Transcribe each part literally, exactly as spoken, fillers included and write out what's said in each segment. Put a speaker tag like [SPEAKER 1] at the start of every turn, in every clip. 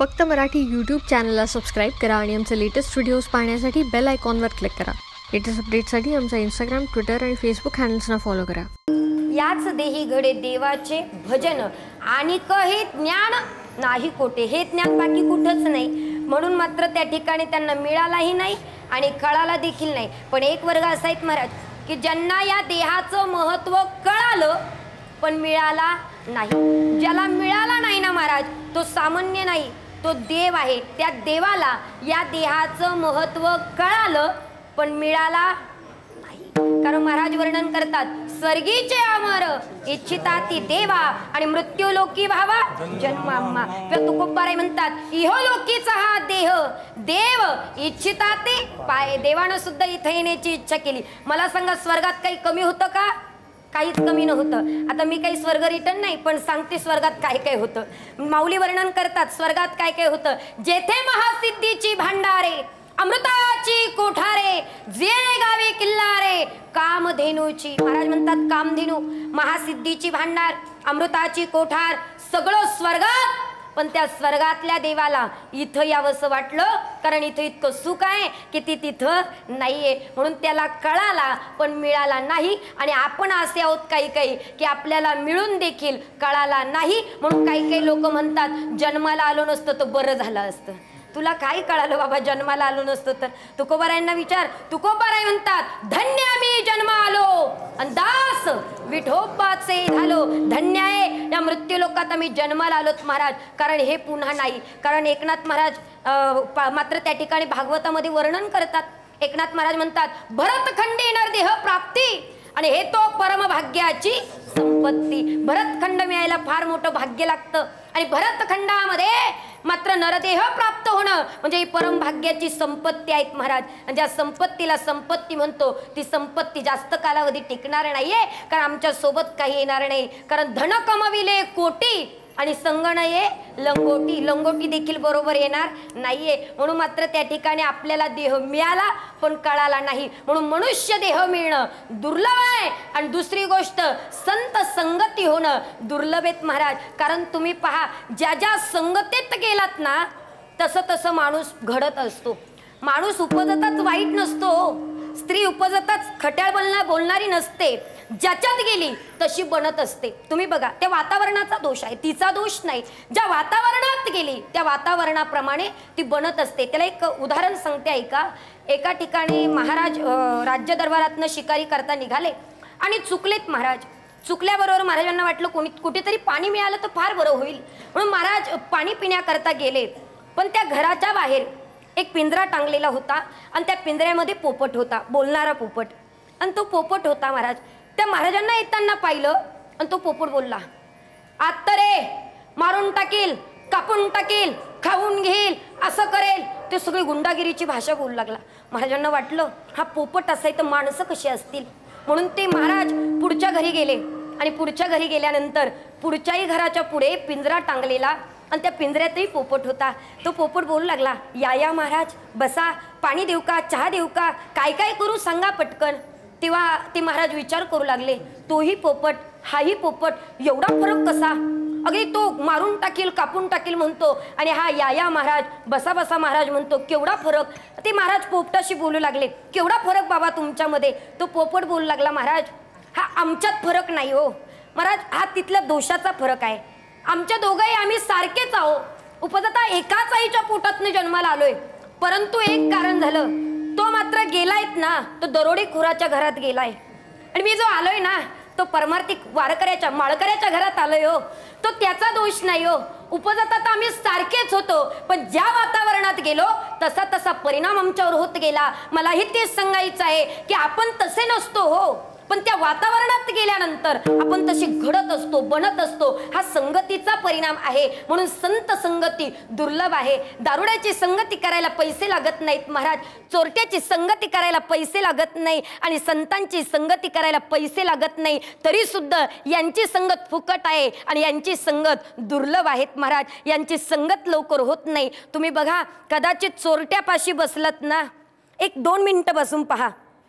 [SPEAKER 1] फक्त मराठी यूट्यूब चॅनलला सबस्क्राईब करा आणि आमचे लेटेस्ट व्हिडिओज पाहण्यासाठी बेल आयकॉनवर क्लिक करा। लेटेस्ट अपडेट्ससाठी आमचा इंस्टाग्राम, ट्विटर आणि फेसबुक हँडल्सना फॉलो करा।
[SPEAKER 2] याच देही घडे देवाचे भजन आणि हे ज्ञान नाही कोठे, हे ज्ञान बाकी कुठंच नाही। म्हणून मात्र त्या ठिकाणी त्यांना मिळालाही नाही आणि कळाला देखील नाही। पण एक वर्ग असा आहे महाराज की ज्यांना या देहाचं महत्त्व कळालं पण मिळाला नाही। ज्याला मिळाला नाही ना महाराज, तो सामान्य नाही, तो देव आहे। त्या देवाला या देहाचं महत्त्व कळालं पण मिळाला नाही। कारण महाराज वर्णन करतात, स्वर्गीचे अमर इच्छिताती देवा आणि मृत्यूलोकी भावा जन्माम्मा। किंवा तुकोबाराय म्हणतात, इहलोकीचा हा देह देव इच्छिताती पाय। देवानं सुद्धा इथे येण्याची इच्छा केली। मला सांगा, स्वर्गात काही कमी होतं का? काहीच कमी नव्हतं। आता मी काही स्वर्ग रिटर्न नाही, पण सांगते स्वर्गात काय काय होतं। माऊली वर्णन करतात स्वर्गात काय काय होतं। जेथे महासिद्धीची भांडारे, अमृताची कोठारे, जे गावे किल्लारे, कामधेनूची। महाराज म्हणतात कामधेनू, महासिद्धीची भांडार, अमृताची कोठार, सगळं स्वर्गात। पण त्या स्वर्गातल्या देवाला इथं यावंसं वाटलं, कारण इथं इतकं सुख आहे की ती तिथं नाहीये। म्हणून त्याला कळाला पण मिळाला नाही। आणि आपण असे आहोत काही काही की आपल्याला मिळून देखील कळाला नाही। म्हणून काही काही लोक म्हणतात, जन्माला आलो नसतं तर बरं झालं असतं। तुला काय कळालं बाबा, जन्माला आलो नसतं तर? तुकोबारायांना विचार। तुकोबाराय म्हणतात, धन्य मी जन्म आलो आणि दास विठोबाचे झालो। धन्य आहे या मृत्यू लोकात आम्ही जन्माला आलोत महाराज, कारण हे पुन्हा नाही। कारण एकनाथ महाराज मात्र त्या ठिकाणी भागवतामध्ये वर्णन करतात। एकनाथ महाराज म्हणतात, भरतखंडी नरदेह प्राप्ती आणि हे तो परमभाग्याची संपत्ती। भरतखंड मिळायला फार मोठं भाग्य लागतं आणि भरतखंडामध्ये मात्र नरदेह प्राप्त होणं म्हणजे ही परमभाग्याची संपत्ती आहे महाराज। आणि ज्या संपत्तीला संपत्ती म्हणतो ती संपत्ती जास्त कालावधी टिकणार नाहीये, कारण आमच्या सोबत काही येणार नाही। कारण धन कमविले कोटी आणि संगण ये लंगोटी, लंगोटी देखील बरोबर येणार नाहीये। म्हणून मात्र त्या ठिकाणी आपल्याला देह मिळाला पण कळाला नाही। म्हणून मनुष्य देह मिळणं दुर्लभ आहे आणि दुसरी गोष्ट संत संगती होणं दुर्लभ आहे महाराज। कारण तुम्ही पहा, ज्या ज्या संगतीत गेलात ना तसं तसं माणूस घडत असतो। माणूस उपजताच वाईट नसतो, स्त्री उपजताच खट्याळ बोलणार बोलणारी नसते, ज्याच्यात गेली तशी बनत असते। तुम्ही बघा, त्या वातावरणाचा दोष आहे, तिचा दोष नाही। ज्या वातावरणात गेली त्या वातावरणाप्रमाणे ती बनत असते। त्याला एक उदाहरण सांगते ऐका। एका ठिकाणी महाराज राज्य दरबारातनं शिकारी करता निघाले आणि चुकलेत महाराज। चुकल्याबरोबर महाराजांना वाटलं कोणी कुठेतरी पाणी मिळालं तर फार बरं होईल, म्हणून महाराज पाणी पिण्याकरता गेले। पण त्या घराच्या बाहेर एक पिंजरा टांगलेला होता आणि त्या पिंजऱ्यामध्ये पोपट होता, बोलणारा पोपट। आणि तो पोपट होता महाराज, त्या महाराजांना येताना पाहिलं आणि तो पोपट बोलला, आत्ता रे मारून टाकील, कापून टाकील, खाऊन घेईल, असं करेल। ते सगळी गुंडागिरीची भाषा बोलू लागला। महाराजांना वाटलं हा पोपट असाय तर माणसं कशी असतील, म्हणून ते महाराज पुढच्या घरी गेले। आणि पुढच्या घरी गेल्यानंतर पुढच्याही घराच्या पुढे पिंजरा टांगलेला आणि त्या पिंजऱ्यातही पोपट होता। तो पोपट बोलू लागला, या या महाराज बसा, पाणी देऊ का, चहा देऊ का, काय काय करू सांगा पटकन। तेव्हा ते महाराज विचार करू लागले, तोही पोपट हाही पोपट, एवढा फरक कसा? अगदी तो मारून टाकील, कापून टाकील म्हणतो आणि हा या या महाराज बसा बसा महाराज म्हणतो, केवढा फरक? ते महाराज पोपटाशी बोलू लागले, केवढा फरक बाबा तुमच्यामध्ये? तो पोपट बोलू लागला, महाराज हा आमच्यात फरक नाही हो महाराज, हा तिथल्या दोषाचा फरक आहे। आमच्या दोघंही आम्ही सारखेच आहो, उपजता एकाच आईच्या पोटातनं जन्माला आलोय। परंतु एक कारण झालं, तो मात्र गेलायत ना, तो दरोडेखोराच्या घरात गेलाय आणि मी जो आलोय ना तो परमार्थिक वारकऱ्याच्या माळकऱ्याच्या घरात आलोय हो। तो त्याचा दोष नाही हो, उपजता तर आम्ही सारखेच होतो, पण ज्या वातावरणात गेलो तसा तसा परिणाम आमच्यावर होत गेला। मलाही तेच सांगायचं आहे की आपण तसे नसतो हो, पण त्या वातावरणात गेल्यानंतर आपण तशी घडत असतो, बनत असतो। हा संगतीचा परिणाम आहे। म्हणून संत संगती दुर्लभ आहे। दारुड्याची संगती करायला पैसे लागत नाहीत महाराज, चोरट्याची संगती करायला पैसे लागत नाही आणि संतांची संगती करायला पैसे लागत नाही, तरी सुद्धा यांची संगत फुकट आहे आणि यांची संगत दुर्लभ आहेत महाराज। यांची संगत लवकर होत नाही। तुम्ही बघा, कदाचित चोरट्यापाशी बसलात ना, एक दोन मिनिटं बसून पहा,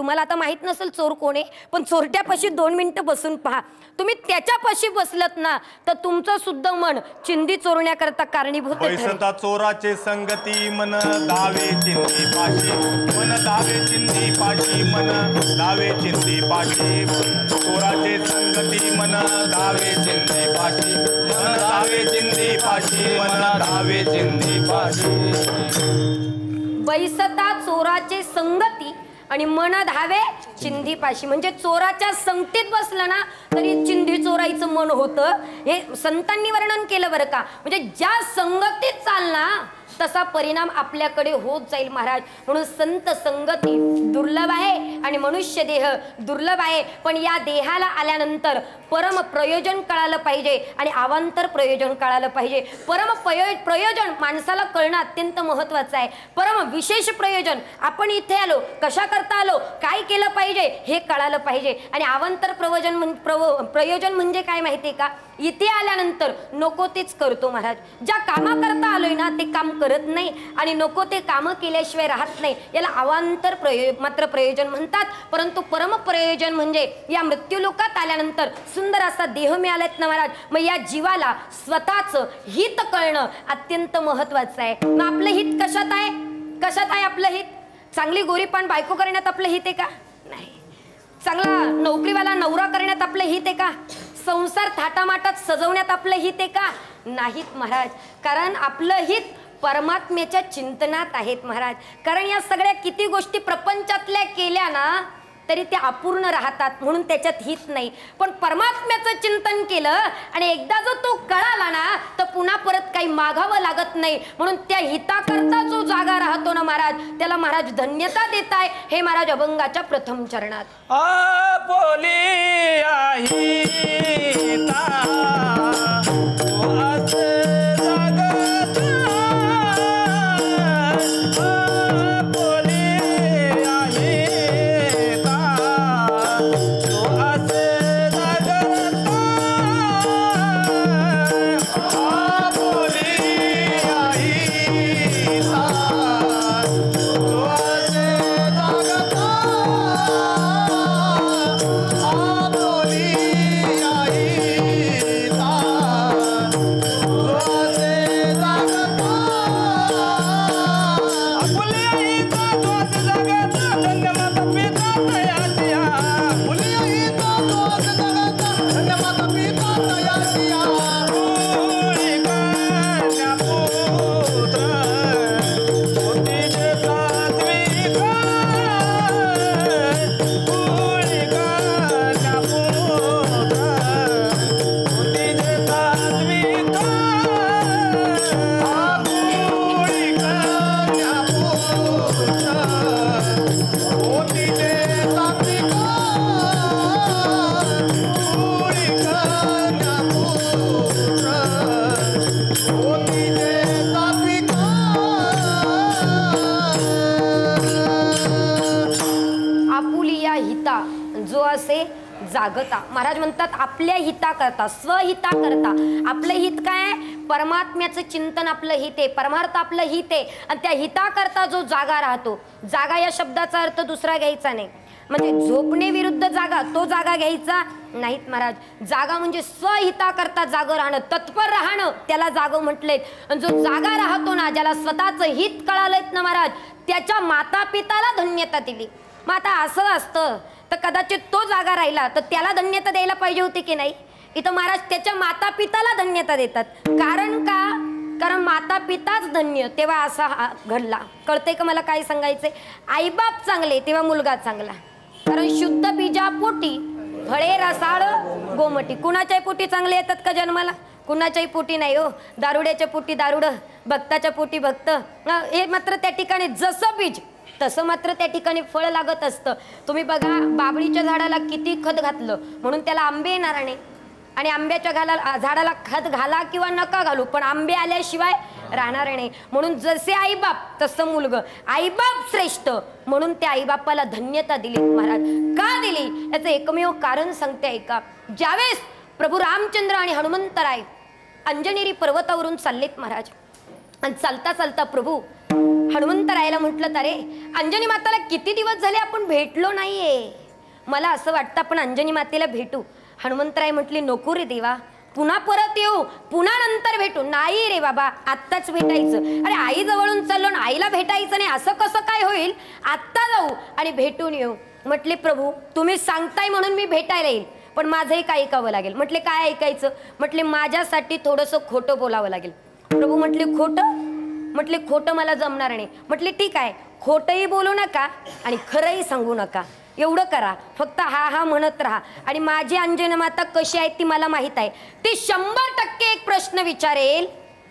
[SPEAKER 2] तुम्हाला आता माहित नसेल चोर कोण आहे, पण चोरट्यापाशी दोन मिनिटं बसून पहा. तुम्ही त्याच्यापाशी बसलत ना तर तुमचं सुद्धा मन चिंधी चोरण्याकरता कारणीभूत ठरेल.
[SPEAKER 3] चोराचे संगती मन दावे चिंधी पाशी, मन दावे चिंधी पाशी, मन दावे चिंधी पाशी. चोराचे संगती मन दावे चिंधी पाशी, मन दावे चिंधी पाशी, मन दावे चिंधी पाशी.
[SPEAKER 2] बैसता चोराचे संगती आणि मन धावे चिंधी पाशी. म्हणजे चोराच्या संगतीत बसलं ना तरी चिंधी चोरायचं मन होतं. हे संतांनी वर्णन केलं बरं का. म्हणजे ज्या संगतीत चालना तसा परिणाम आपल्याकडे होत जाईल महाराज. म्हणून संत संगती दुर्लभ आहे आणि मनुष्य देह दुर्लभ आहे. पण या देहाला आल्यानंतर परम प्रयोजन कळालं पाहिजे आणि अवांतर प्रयोजन कळालं पाहिजे. परम प्रयोजन माणसाला कळणं अत्यंत महत्वाचं आहे. परम विशेष प्रयोजन आपण इथे आलो कशा करता आलो, काय केलं पाहिजे हे कळालं पाहिजे. आणि अवांतर प्रयोजन प्रयोजन म्हणजे काय माहितीये का, इथे आल्यानंतर नको तेच करतो महाराज. ज्या कामा करता आलोय ना ते काम करत नाही आणि नको ते कामं केल्याशिवाय राहत नाही. याला अवांतर प्रयो मात्र प्रयोजन म्हणतात. परंतु परम प्रयोजन म्हणजे या मृत्यूलोकात आल्यानंतर सुंदर असा देह मिळालात ना महाराज. मग या जीवाला स्वतःचं हित कळणं अत्यंत महत्वाचं आहे. मग आपलं हित कशात आहे, कशात आहे आपलं हित? चांगली गोरीपान बायको करण्यात आपलं हित आहे का? नाही. चांगला नोकरीवाला नवरा करण्यात आपलं हित आहे का? संसार थाटामाटात सजवण्यात आपलं हित आहे का? नाहीत महाराज. कारण आपलं हित परमात्म्याच्या चिंतनात आहेत महाराज. कारण या सगळ्या किती गोष्टी प्रपंचातल्या केल्या ना तरी त्या अपूर्ण राहतात, म्हणून त्याच्यात हित नाही. पण परमात्म्याचं चिंतन केलं आणि एकदा जो तो कळाला ना तर पुन्हा परत काही मागावं लागत नाही. म्हणून त्या हिताकरता जो जागा राहतो ना महाराज त्याला महाराज धन्यता देताय. हे महाराज अभंगाच्या प्रथम चरणात. जागता. महाराज म्हणतात आपल्या हिता करता, स्वहिता करता. आपलं हित काय? परमात्म्याचं चिंतन आपलं हित आहे, परमार्थ आपलं हित आहे. आणि त्या हिता करता जो जागा राहतो, जागा या शब्दाचा अर्थ दुसरा घ्यायचा नाही. म्हणजे झोपणे विरुद्ध जागा तो जागा घ्यायचा नाहीत महाराज. जागा म्हणजे स्वहिता करता जागं राहणं, तत्पर राहणं त्याला जागं म्हटलंय. आणि जो जागा राहतो ना, ज्याला स्वतःचं हित कळालंय ना महाराज, त्याच्या माता पिताला धन्यता दिली. मग आता असं असतं तर कदाचित तो जागा राहिला तर त्याला धन्यता द्यायला पाहिजे होती की नाही. इथं महाराज त्याच्या माता पिताला धन्यता देतात. कारण का? कारण माता पिताच धन्य तेव्हा असा घडला. कळतंय का मला काय सांगायचंय? आईबाप चांगले तेव्हा मुलगा चांगला. कारण शुद्ध बीजा पोटी फळे रसाळ गोमटी. कुणाच्याही पोटी चांगले येतात का जन्माला? कुणाच्याही पोटी नाही हो. दारुड्याच्या पोटी दारुड, भक्ताच्या पोटी भक्त. हे मात्र त्या ठिकाणी जसं बीज तसं मात्र त्या ठिकाणी फळ लागत असतं. तुम्ही बघा बाबळीच्या झाडाला किती खत घातलं म्हणून त्याला आंबे येणार नाही. आणि आंब्याच्या घाला झाडाला खत घाला किंवा नका घालू पण आंबे आल्याशिवाय राहणार नाही. म्हणून जसे आईबाप तसं मुलगं. आईबाप श्रेष्ठ म्हणून त्या आईबापाला धन्यता दिली महाराज. का दिली याचं एकमेव कारण सांगते ऐका. ज्यावेळेस प्रभू रामचंद्र आणि हनुमंतराय अंजनेरी पर्वतावरून चाललेत महाराज आणि चालता चालता प्रभू हनुमंतरायाला म्हटलं, अरे अंजनी माताला किती दिवस झाले आपण भेटलो नाहीये, मला असं वाटतं आपण अंजनी मातेला भेटू. हनुमंतराय म्हटले, नको रे देवा, पुन्हा परत येऊ, पुन्हा नंतर भेटू. नाही रे बाबा, आत्ताच भेटायचं. अरे आई जवळून चाललो ना, आईला भेटायचं नाही असं कसं काय होईल, आत्ता जाऊ आणि भेटून येऊ. म्हटले, प्रभू तुम्ही सांगताय म्हणून मी भेटायला येईल, पण माझंही काय ऐकावं लागेल. म्हटले, काय ऐकायचं. म्हटले, माझ्यासाठी थोडंसं खोटं बोलावं लागेल. प्रभू म्हटले, खोटं. म्हटले, खोटं मला जमणार नाही. म्हटले, ठीक आहे, खोटंही बोलू नका आणि खरंही सांगू नका, एवढं करा, फक्त हा हा म्हणत राहा. आणि माझी अंजना माता कशी आहे ती मला माहीत आहे. ती शंभर टक्के एक प्रश्न विचारेल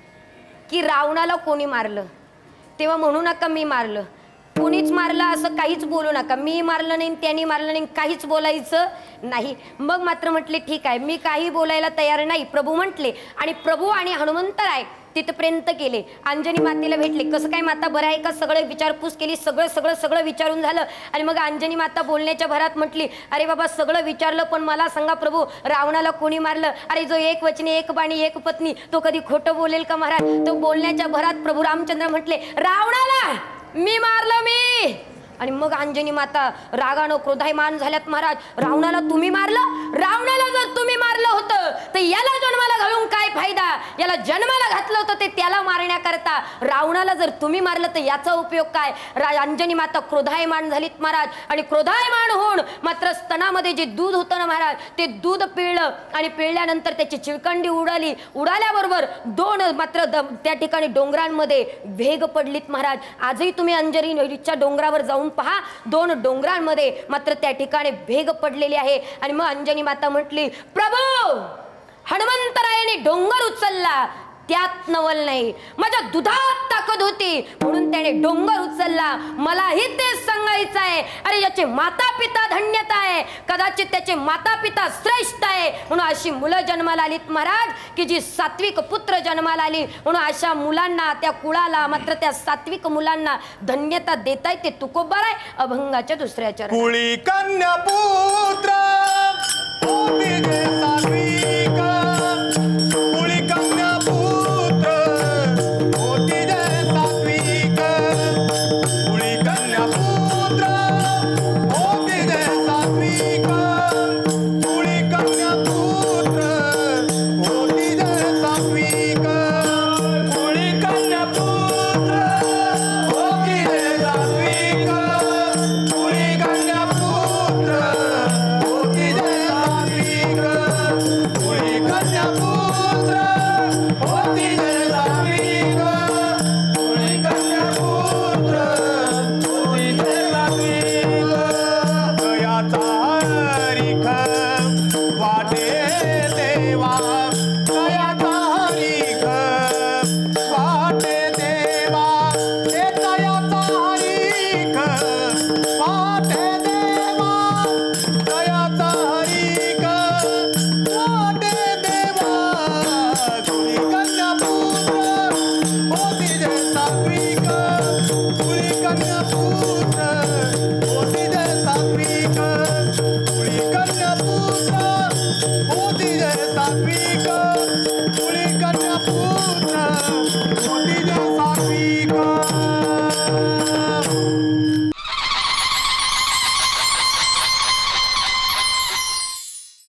[SPEAKER 2] की रावणाला कोणी मारलं, तेव्हा म्हणू नका मी मारलं, कोणीच मारलं असं काहीच बोलू नका, मी मारलं नाही त्यांनी मारलं नाही काहीच बोलायचं नाही. मग मात्र म्हटले, ठीक आहे, मी काही बोलायला तयार नाही. प्रभू म्हटले आणि प्रभू आणि हनुमंतराय तिथपर्यंत गेले. अंजनी मातेला भेटले. कसं काय माता, बरं आहे का, सगळं विचारपूस केली, सगळं सगळं सगळं विचारून झालं. आणि मग अंजनी माता बोलण्याच्या भरात म्हटली, अरे बाबा सगळं विचारलं, पण मला सांगा प्रभू, रावणाला कोणी मारलं. अरे जो एक वचनी एक बाणी एक पत्नी, तो कधी खोटं बोलेल का महाराज. तो बोलण्याच्या भरात प्रभू रामचंद्र म्हटले, रावणाला मी मारलं मी. आणि मग अंजनी माता रागानं क्रोधायमान झाल्यात. महाराज रावणाला तुम्ही मारलं, रावणाला जर तुम्ही मारलं होतं तर याला जन्माला घालून काय फायदा, याला जन्माला घातलं होतं ते त्याला मारण्याकरता, रावणाला जर तुम्ही मारलं तर याचा उपयोग काय. अंजनी माता क्रोधायमान झालीत महाराज. आणि क्रोधायमान होऊन मात्र स्तनामध्ये जे दूध होतं ना महाराज, ते दूध पिळलं आणि पिळल्यानंतर त्याची चिळकंडी उडाली. उडाल्याबरोबर दोन मात्र त्या ठिकाणी डोंगरांमध्ये भेग पडलीत महाराज. आजही तुम्ही अंजनीच्या डोंगरावर जाऊन पहा, दोन डोंगरांमध्ये मात्र त्या ठिकाणी भेग पडलेली आहे. आणि मग अंजनी माता म्हटली, प्रभू हनुमंतरायाने डोंगर उचलला, त्यात नवल नाही, माझ्या दुधात ताकद होती म्हणून त्याने डोंगर उचलला, मलाही तेच सांगायचं आहे. अरे याचे माता पिता धन्यता आहे, कदाचित त्याचे माता पिता श्रेष्ठ आहे म्हणून अशी मुलं जन्माला आलीत महाराज, की जी सात्विक पुत्र जन्माला आली. म्हणून अशा मुलांना, त्या कुळाला मात्र त्या सात्विक मुलांना धन्यता देताय ते तुकोबार आहे. अभंगाच्या दुसऱ्या चरणात,
[SPEAKER 3] कुळी कन्या पुत्र